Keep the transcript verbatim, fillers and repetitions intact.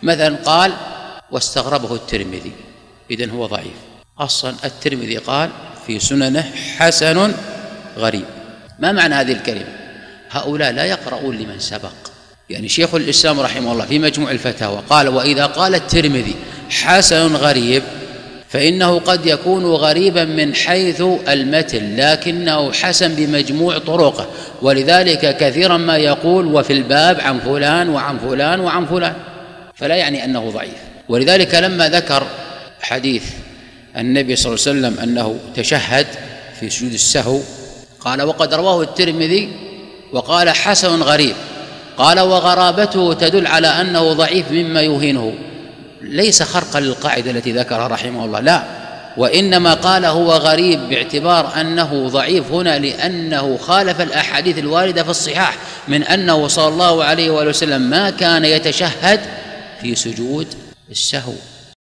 مثلا قال واستغربه الترمذي، إذن هو ضعيف. أصلا الترمذي قال في سننه حسن غريب. ما معنى هذه الكلمة؟ هؤلاء لا يقرؤون لمن سبق. يعني شيخ الإسلام رحمه الله في مجموع الفتاوى قال وإذا قال الترمذي حسن غريب فإنه قد يكون غريبا من حيث المتن لكنه حسن بمجموع طرقه، ولذلك كثيرا ما يقول وفي الباب عن فلان وعن فلان وعن فلان، فلا يعني أنه ضعيف. ولذلك لما ذكر حديث النبي صلى الله عليه وسلم أنه تشهد في سجود السهو قال وقد رواه الترمذي وقال حسن غريب، قال وغرابته تدل على أنه ضعيف مما يهينه، ليس خرقا للقاعدة التي ذكرها رحمه الله، لا، وإنما قال هو غريب باعتبار أنه ضعيف هنا لأنه خالف الأحاديث الواردة في الصحاح من أنه صلى الله عليه وآله وسلم ما كان يتشهد في سجود السهو.